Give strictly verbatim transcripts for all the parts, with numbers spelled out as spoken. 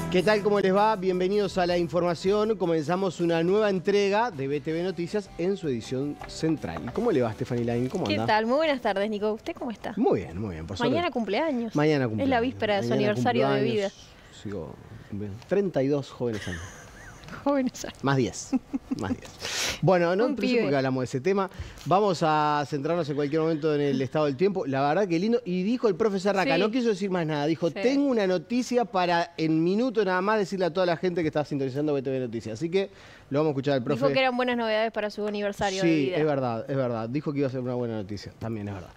¿Qué tal? ¿Cómo les va? Bienvenidos a la información. Comenzamos una nueva entrega de B T V Noticias en su edición central. ¿Cómo le va, Stephanie Lain? ¿Cómo anda? ¿Qué tal? Muy buenas tardes, Nico. ¿Usted cómo está? Muy bien, muy bien. Por Mañana suerte. cumpleaños. Mañana cumpleaños. Es la víspera de su Mañana aniversario de cumpleaños. vida. Sigo treinta y dos jóvenes años. Jóvenes años. Más diez. Más diez. Bueno, no Un principio pibe. porque hablamos de ese tema. Vamos a centrarnos en cualquier momento en el estado del tiempo. La verdad que lindo. Y dijo el profe Serraca, Sí. no quiso decir más nada. Dijo, Sí. tengo una noticia para en minuto nada más decirle a toda la gente que está sintonizando B T V Noticias. Así que lo vamos a escuchar al profe. Dijo que eran buenas novedades para su aniversario de Sí, vida. es verdad, es verdad. Dijo que iba a ser una buena noticia. También es verdad.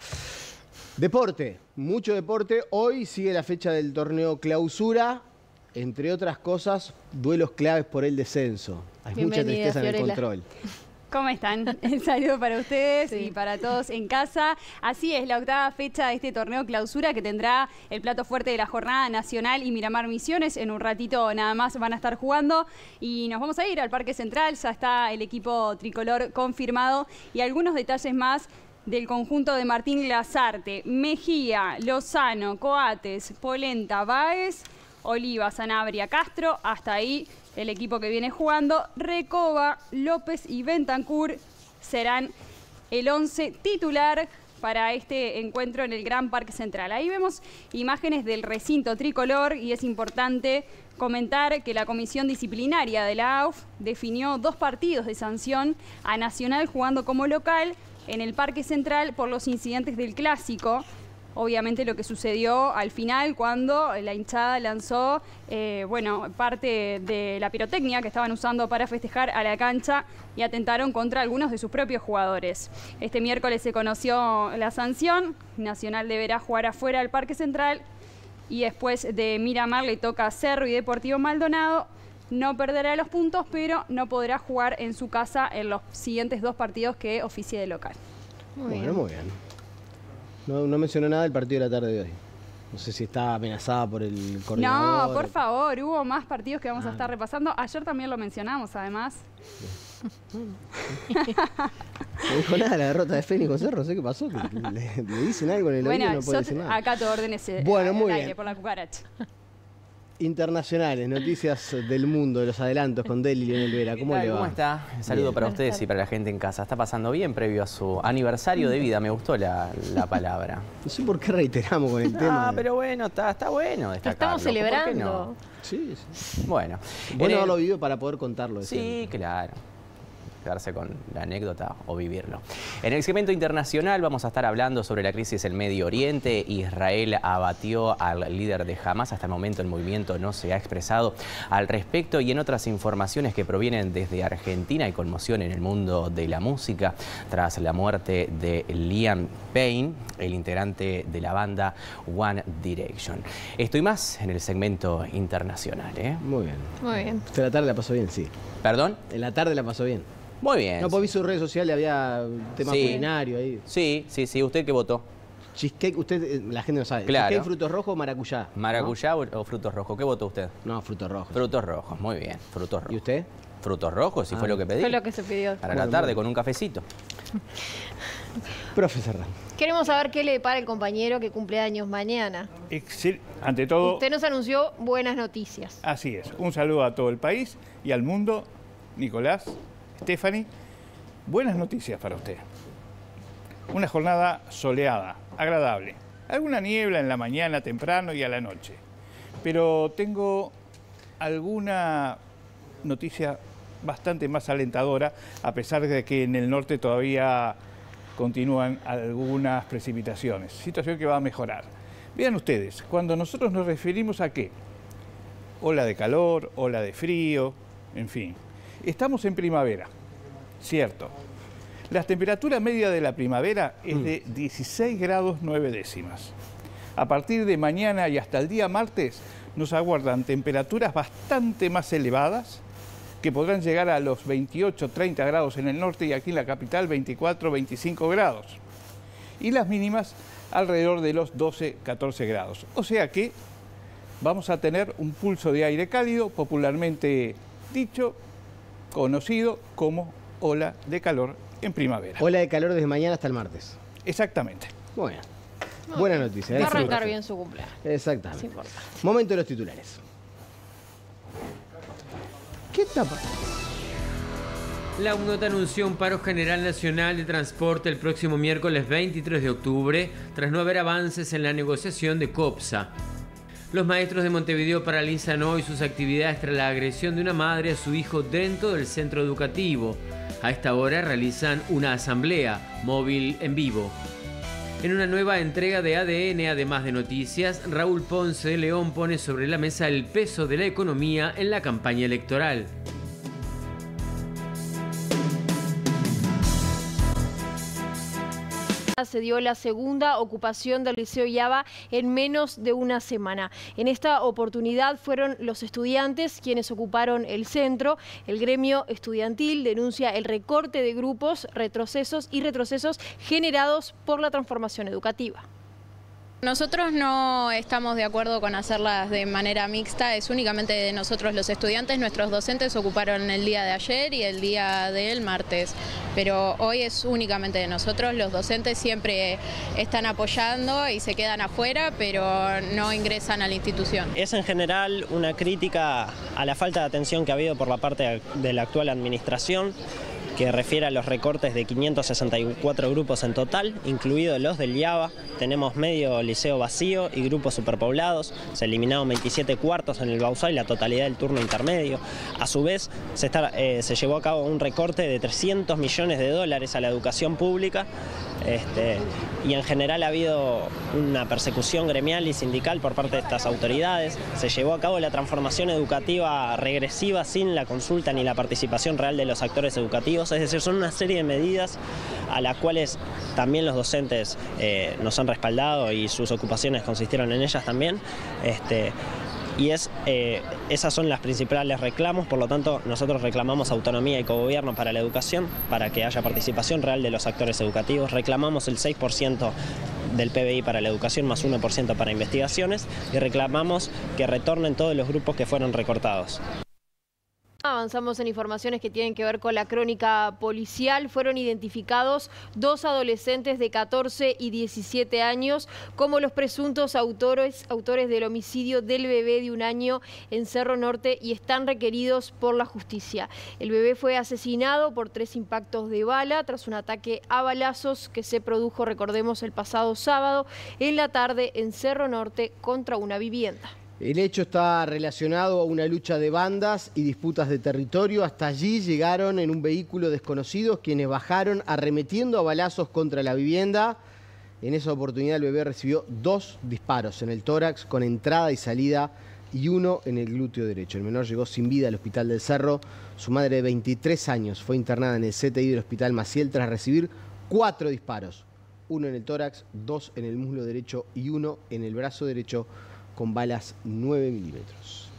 Deporte, mucho deporte. Hoy sigue la fecha del torneo Clausura. Entre otras cosas, duelos claves por el descenso. Hay mucha Bienvenida, tristeza en el Fiorella. control. ¿Cómo están? Un saludo para ustedes Sí. y para todos en casa. Así es, la octava fecha de este torneo Clausura que tendrá el plato fuerte de la jornada nacional y Miramar Misiones. En un ratito nada más van a estar jugando y nos vamos a ir al Parque Central. Ya está el equipo tricolor confirmado y algunos detalles más del conjunto de Martín Lazarte, Mejía, Lozano, Coates, Polenta, Báez, Oliva, Sanabria, Castro. Hasta ahí el equipo que viene jugando. Recoba, López y Bentancur serán el once titular para este encuentro en el Gran Parque Central. Ahí vemos imágenes del recinto tricolor y es importante comentar que la Comisión Disciplinaria de la A U F definió dos partidos de sanción a Nacional jugando como local en el Parque Central por los incidentes del Clásico. Obviamente lo que sucedió al final cuando la hinchada lanzó eh, bueno, parte de la pirotecnia que estaban usando para festejar a la cancha y atentaron contra algunos de sus propios jugadores. Este miércoles se conoció la sanción. Nacional deberá jugar afuera del Parque Central y después de Miramar le toca a Cerro y Deportivo Maldonado. No perderá los puntos, pero no podrá jugar en su casa en los siguientes dos partidos que oficie de local. Muy bueno, bien. muy bien. No, no mencionó nada del partido de la tarde de hoy. No sé si está amenazada por el coordinador. No, por favor, hubo más partidos que vamos Ah. a estar repasando. Ayer también lo mencionamos, además. No dijo nada de la derrota de Fénix con Cerro. No sé qué pasó. que Le, le dicen algo en el oído y Bueno, no puede yo decir te- nada. acá te órdenes eh, Bueno, al muy aire bien. por la cucaracha. Internacionales, noticias del mundo, de los adelantos con Deli y Lionel Vera. ¿Cómo ¿Qué tal? le va? ¿Cómo está? Un saludo Bien. para Buenas ustedes tardes. y para la gente en casa. ¿Está pasando bien previo a su aniversario de vida? Me gustó la, la palabra. No sé por qué reiteramos con el tema. Ah, pero bueno, está, está bueno Lo destacarlo. estamos ¿Por qué celebrando. no? Sí, sí. Bueno. Bueno en el- haberlo vivido para poder contarlo. Sí, decían. claro. Quedarse con la anécdota o vivirlo. En el segmento internacional vamos a estar hablando sobre la crisis en Medio Oriente. Israel abatió al líder de Hamas. Hasta el momento el movimiento no se ha expresado al respecto. Y en otras informaciones que provienen desde Argentina, hay conmoción en el mundo de la música tras la muerte de Liam Payne, el integrante de la banda One Direction. Esto y más en el segmento internacional, ¿eh? Muy bien. Muy bien. Usted la tarde la pasó bien, sí. ¿Perdón? En la tarde la pasó bien. Muy bien. No, pues vi sus redes sociales, había tema Sí. culinario ahí. Sí, sí, sí. ¿Usted qué votó? Cheesecake, usted, eh, la gente no sabe. Claro. Cheesecake, frutos rojos o maracuyá. ¿no? ¿Maracuyá o o frutos rojos? ¿Qué votó usted? No, frutos rojos. Frutos rojos, muy bien. Frutos rojos. ¿Y usted? Frutos rojos, si Ah. fue lo que pedí. Fue lo que se pidió. Para Bueno, la tarde bueno. con un cafecito. Profe Serrano. Queremos saber qué le depara el compañero que cumple años mañana. Excel- Ante todo, Usted nos anunció buenas noticias. así es. Un saludo a todo el país y al mundo. Nicolás, Stephanie, buenas noticias para usted. Una jornada soleada, agradable. Alguna niebla en la mañana temprano y a la noche. Pero tengo alguna noticia bastante más alentadora, a pesar de que en el norte todavía continúan algunas precipitaciones. Situación que va a mejorar. Vean ustedes, cuando nosotros nos referimos a qué, ola de calor, ola de frío, en fin, estamos en primavera, cierto. La temperatura media de la primavera es de dieciséis grados nueve décimas. A partir de mañana y hasta el día martes nos aguardan temperaturas bastante más elevadas, que podrán llegar a los veintiocho, treinta grados en el norte y aquí en la capital veinticuatro, veinticinco grados. Y las mínimas alrededor de los doce, catorce grados. O sea que vamos a tener un pulso de aire cálido, popularmente dicho, conocido como ola de calor en primavera. Ola de calor desde mañana hasta el martes. Exactamente. Muy bien. Buena noticia. Va a ¿eh? arrancar Sí, bien su cumpleaños. Exactamente. No importa. Momento de los titulares. ¿Qué está pasando? La UNOT anunció un paro general nacional de transporte el próximo miércoles veintitrés de octubre, tras no haber avances en la negociación de COPSA. Los maestros de Montevideo paralizan hoy sus actividades tras la agresión de una madre a su hijo dentro del centro educativo. A esta hora realizan una asamblea móvil en vivo. En una nueva entrega de A D N, además de noticias, Raúl Ponce de León pone sobre la mesa el peso de la economía en la campaña electoral. Se dio la segunda ocupación del Liceo Yaba en menos de una semana. En esta oportunidad fueron los estudiantes quienes ocuparon el centro. El gremio estudiantil denuncia el recorte de grupos, retrocesos y retrocesos generados por la transformación educativa. Nosotros no estamos de acuerdo con hacerlas de manera mixta, es únicamente de nosotros los estudiantes. Nuestros docentes ocuparon el día de ayer y el día del martes, pero hoy es únicamente de nosotros. Los docentes siempre están apoyando y se quedan afuera, pero no ingresan a la institución. Es en general una crítica a la falta de atención que ha habido por la parte de la actual administración, que refiere a los recortes de quinientos sesenta y cuatro grupos en total, incluidos los del Yaba. Tenemos medio liceo vacío y grupos superpoblados. Se eliminaron veintisiete cuartos en el Bauzá y la totalidad del turno intermedio. A su vez, se, está, eh, se llevó a cabo un recorte de trescientos millones de dólares a la educación pública. Este, y en general ha habido una persecución gremial y sindical por parte de estas autoridades. Se llevó a cabo la transformación educativa regresiva sin la consulta ni la participación real de los actores educativos. Es decir, son una serie de medidas a las cuales también los docentes eh, nos han respaldado y sus ocupaciones consistieron en ellas también. Este, Y es, eh, esas son las principales reclamos, por lo tanto nosotros reclamamos autonomía y cogobierno para la educación, para que haya participación real de los actores educativos. Reclamamos el seis por ciento del P B I para la educación más uno por ciento para investigaciones y reclamamos que retornen todos los grupos que fueron recortados. Avanzamos en informaciones que tienen que ver con la crónica policial. Fueron identificados dos adolescentes de catorce y diecisiete años como los presuntos autores, autores del homicidio del bebé de un año en Cerro Norte y están requeridos por la justicia. El bebé fue asesinado por tres impactos de bala tras un ataque a balazos que se produjo, recordemos, el pasado sábado en la tarde en Cerro Norte contra una vivienda. El hecho está relacionado a una lucha de bandas y disputas de territorio. Hasta allí llegaron en un vehículo desconocidos quienes bajaron arremetiendo a balazos contra la vivienda. En esa oportunidad el bebé recibió dos disparos en el tórax con entrada y salida y uno en el glúteo derecho. El menor llegó sin vida al hospital del Cerro. Su madre de veintitrés años fue internada en el C T I del hospital Maciel tras recibir cuatro disparos. Uno en el tórax, dos en el muslo derecho y uno en el brazo derecho, con balas nueve milímetros.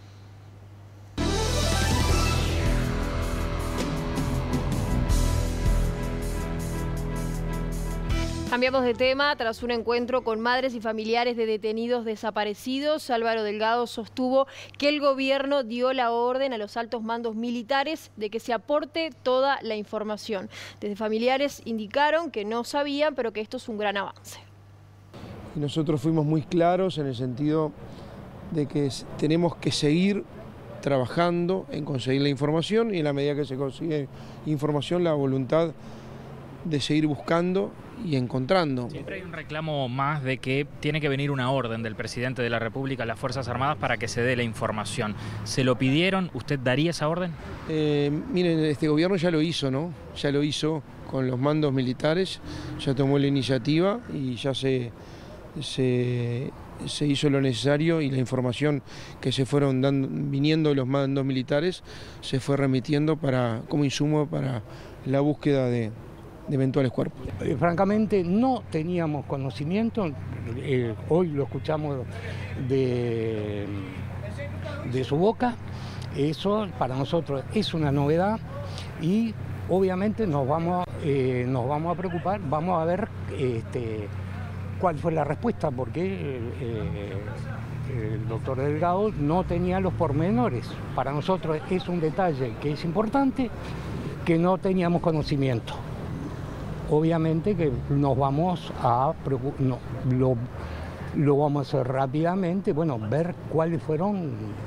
Cambiamos de tema. Tras un encuentro con madres y familiares de detenidos desaparecidos, Álvaro Delgado sostuvo que el gobierno dio la orden a los altos mandos militares de que se aporte toda la información. Desde familiares indicaron que no sabían, pero que esto es un gran avance. Y nosotros fuimos muy claros en el sentido de que tenemos que seguir trabajando en conseguir la información y en la medida que se consigue información, la voluntad de seguir buscando y encontrando. Siempre hay un reclamo más de que tiene que venir una orden del presidente de la República a las Fuerzas Armadas para que se dé la información. ¿Se lo pidieron? ¿Usted daría esa orden? Eh, miren, este gobierno ya lo hizo, ¿no? Ya lo hizo con los mandos militares, ya tomó la iniciativa y ya se... Se, se hizo lo necesario y la información que se fueron dando, viniendo de los mandos militares se fue remitiendo para, como insumo para la búsqueda de, de eventuales cuerpos. Eh, francamente no teníamos conocimiento, eh, hoy lo escuchamos de, de su boca, eso para nosotros es una novedad y obviamente nos vamos, eh, nos vamos a preocupar, vamos a ver este, cuál fue la respuesta, porque eh, el doctor Delgado no tenía los pormenores. Para nosotros es un detalle que es importante, que no teníamos conocimiento. Obviamente que nos vamos a no, lo, lo vamos a hacer rápidamente, bueno, ver cuáles fueron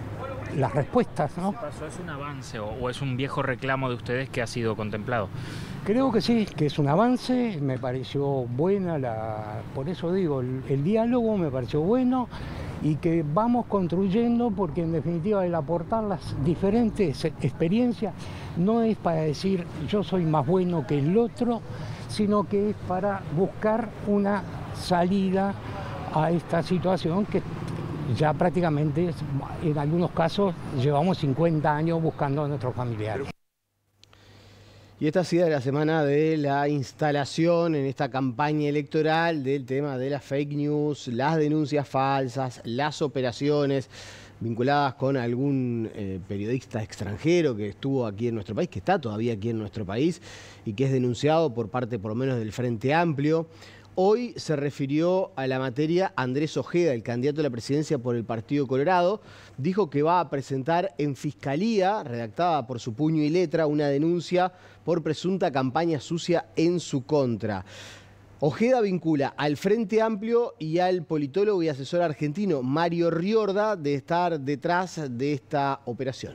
las respuestas, ¿no? ¿Pasó? ¿Es un avance o, o es un viejo reclamo de ustedes que ha sido contemplado? Creo que sí, que es un avance, me pareció buena la, por eso digo, el, el diálogo me pareció bueno y que vamos construyendo, porque en definitiva el aportar las diferentes experiencias no es para decir yo soy más bueno que el otro, sino que es para buscar una salida a esta situación que ya prácticamente, en algunos casos, llevamos cincuenta años buscando a nuestros familiares. Y esta ha sido la semana de la instalación en esta campaña electoral del tema de las fake news, las denuncias falsas, las operaciones vinculadas con algún eh, periodista extranjero que estuvo aquí en nuestro país, que está todavía aquí en nuestro país y que es denunciado por parte por lo menos del Frente Amplio. Hoy se refirió a la materia Andrés Ojeda, el candidato a la presidencia por el Partido Colorado. Dijo que va a presentar en Fiscalía, redactada por su puño y letra, una denuncia por presunta campaña sucia en su contra. Ojeda vincula al Frente Amplio y al politólogo y asesor argentino Mario Riorda de estar detrás de esta operación.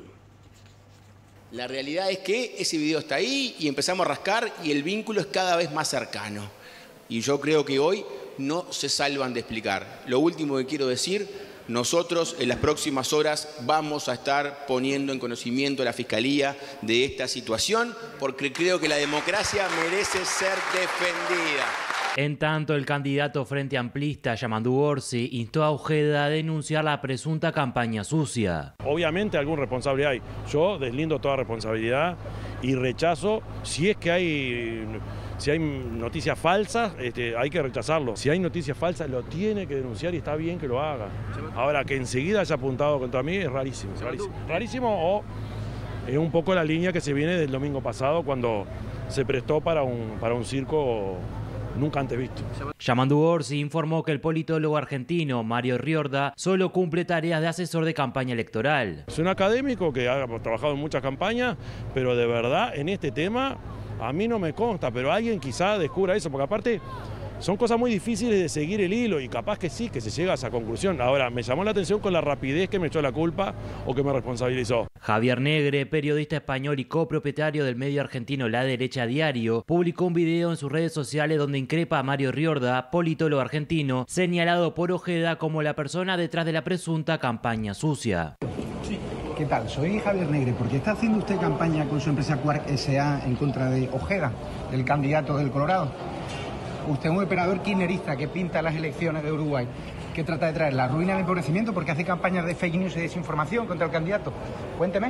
La realidad es que ese video está ahí y empezamos a rascar y el vínculo es cada vez más cercano. Y yo creo que hoy no se salvan de explicar. Lo último que quiero decir, nosotros en las próximas horas vamos a estar poniendo en conocimiento a la Fiscalía de esta situación, porque creo que la democracia merece ser defendida. En tanto, el candidato frente amplista, Yamandu Orsi, instó a Ojeda a denunciar la presunta campaña sucia. Obviamente algún responsable hay. Yo deslindo toda responsabilidad y rechazo, si es que hay... Si hay noticias falsas, este, hay que rechazarlo. Si hay noticias falsas, lo tiene que denunciar y está bien que lo haga. Ahora, que enseguida haya apuntado contra mí es rarísimo. Rarísimo, rarísimo o es un poco la línea que se viene del domingo pasado cuando se prestó para un, para un circo nunca antes visto. Yamandu Orsi informó que el politólogo argentino Mario Riorda solo cumple tareas de asesor de campaña electoral. Es un académico que ha trabajado en muchas campañas, pero de verdad en este tema a mí no me consta, pero alguien quizá descubra eso, porque aparte son cosas muy difíciles de seguir el hilo y capaz que sí, que se llega a esa conclusión. Ahora, me llamó la atención con la rapidez que me echó la culpa o que me responsabilizó. Javier Negre, periodista español y copropietario del medio argentino La Derecha Diario, publicó un video en sus redes sociales donde increpa a Mario Riorda, politólogo argentino, señalado por Ojeda como la persona detrás de la presunta campaña sucia. ¿Qué tal? Soy Javier Negre. ¿Por qué está haciendo usted campaña con su empresa Quark S A en contra de Ojeda, el candidato del Colorado? Usted es un operador kirchnerista que pinta las elecciones de Uruguay, que trata de traer la ruina y el empobrecimiento porque hace campañas de fake news y desinformación contra el candidato. Cuénteme.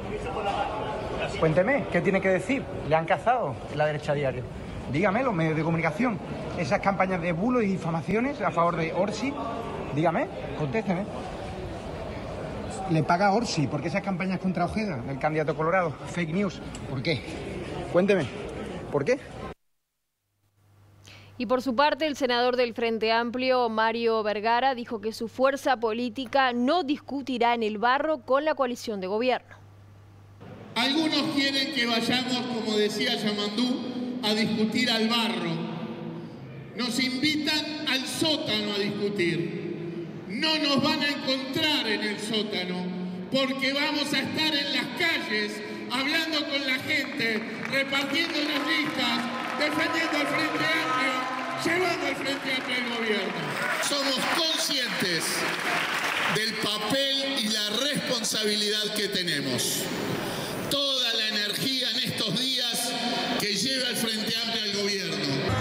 Cuénteme, ¿qué tiene que decir? Le han cazado en La Derecha Diario. Dígame, los medios de comunicación. Esas campañas de bulos y difamaciones a favor de Orsi, dígame, contésteme. Le paga Orsi porque esas campañas contra Ojeda, el candidato colorado, fake news. ¿Por qué? Cuénteme, ¿por qué? Y por su parte, el senador del Frente Amplio, Mario Vergara, dijo que su fuerza política no discutirá en el barro con la coalición de gobierno. Algunos quieren que vayamos, como decía Yamandu, a discutir al barro. Nos invitan al sótano a discutir. No nos van a encontrar en el sótano, porque vamos a estar en las calles, hablando con la gente, repartiendo las listas, defendiendo al Frente Amplio, llevando al Frente Amplio al gobierno. Somos conscientes del papel y la responsabilidad que tenemos. Toda la energía en estos días que lleva al Frente Amplio al gobierno.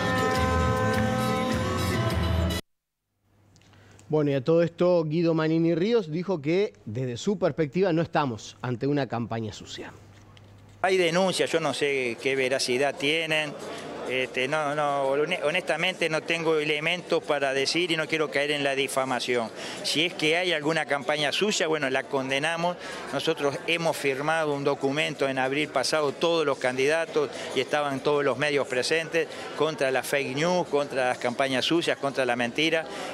Bueno, y a todo esto, Guido Manini Ríos dijo que desde su perspectiva no estamos ante una campaña sucia. Hay denuncias, yo no sé qué veracidad tienen. Este, no, no, honestamente no tengo elementos para decir y no quiero caer en la difamación. Si es que hay alguna campaña sucia, bueno, la condenamos. Nosotros hemos firmado un documento en abril pasado, todos los candidatos, y estaban todos los medios presentes, contra la fake news, contra las campañas sucias, contra la mentira.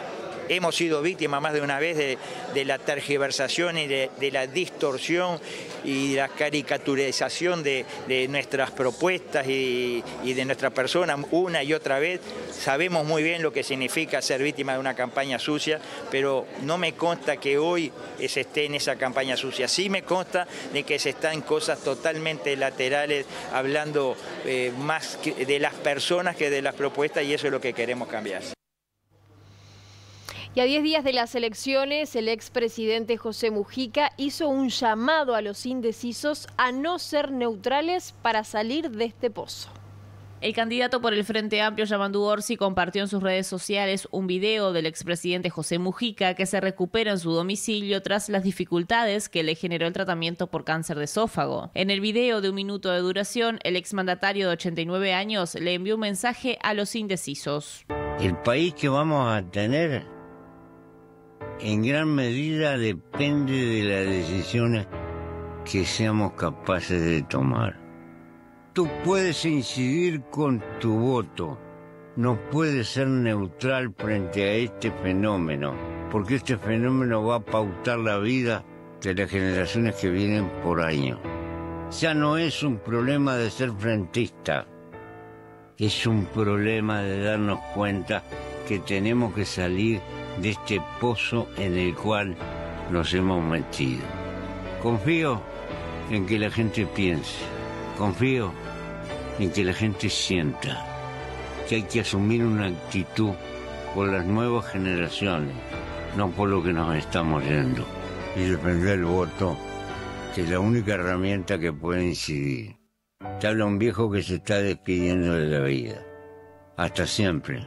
hemos sido víctimas más de una vez de, de la tergiversación y de, de la distorsión y la caricaturización de, de nuestras propuestas y, y de nuestra persona una y otra vez. Sabemos muy bien lo que significa ser víctima de una campaña sucia, pero no me consta que hoy se esté en esa campaña sucia. Sí me consta de que se está en cosas totalmente laterales, hablando eh, más de las personas que de las propuestas, y eso es lo que queremos cambiar. Y a diez días de las elecciones, el expresidente José Mujica hizo un llamado a los indecisos a no ser neutrales para salir de este pozo. El candidato por el Frente Amplio, Yamandú Orsi, compartió en sus redes sociales un video del expresidente José Mujica que se recupera en su domicilio tras las dificultades que le generó el tratamiento por cáncer de esófago. En el video de un minuto de duración, el exmandatario de ochenta y nueve años le envió un mensaje a los indecisos. El país que vamos a tener en gran medida depende de las decisiones que seamos capaces de tomar. Tú puedes incidir con tu voto, no puedes ser neutral frente a este fenómeno, porque este fenómeno va a pautar la vida de las generaciones que vienen por año. Ya no es un problema de ser frentista, es un problema de darnos cuenta que tenemos que salir de este pozo en el cual nos hemos metido. Confío en que la gente piense, confío en que la gente sienta que hay que asumir una actitud por las nuevas generaciones, no por lo que nos estamos yendo, y defender el voto, que es la única herramienta que puede incidir. Te habla un viejo que se está despidiendo de la vida. Hasta siempre.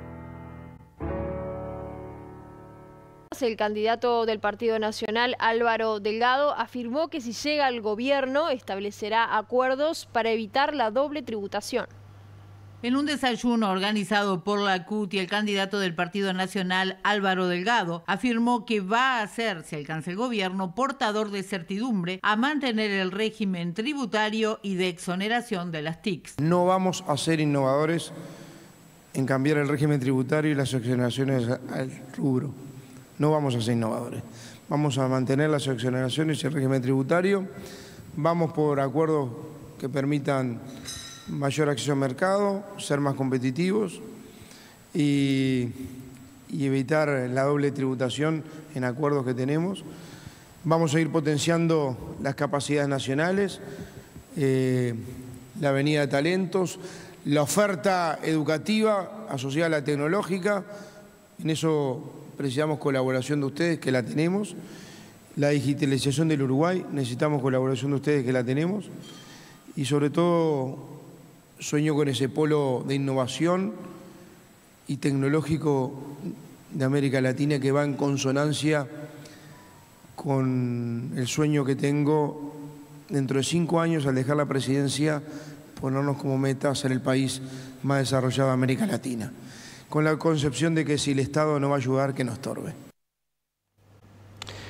El candidato del Partido Nacional, Álvaro Delgado, afirmó que si llega al gobierno establecerá acuerdos para evitar la doble tributación. En un desayuno organizado por la C U T, el candidato del Partido Nacional, Álvaro Delgado, afirmó que va a ser, si alcanza el gobierno, portador de certidumbre a mantener el régimen tributario y de exoneración de las T I Cs. No vamos a ser innovadores en cambiar el régimen tributario y las exoneraciones al rubro. No vamos a ser innovadores. Vamos a mantener las exoneraciones y el régimen tributario. Vamos por acuerdos que permitan mayor acceso al mercado, ser más competitivos y, y evitar la doble tributación en acuerdos que tenemos. Vamos a ir potenciando las capacidades nacionales, eh, la avenida de talentos, la oferta educativa asociada a la tecnológica. En eso precisamos colaboración de ustedes, que la tenemos. La digitalización del Uruguay, necesitamos colaboración de ustedes, que la tenemos. Y sobre todo, sueño con ese polo de innovación y tecnológico de América Latina que va en consonancia con el sueño que tengo dentro de cinco años, al dejar la presidencia, ponernos como meta ser el país más desarrollado de América Latina, con la concepción de que si el Estado no va a ayudar, que no estorbe.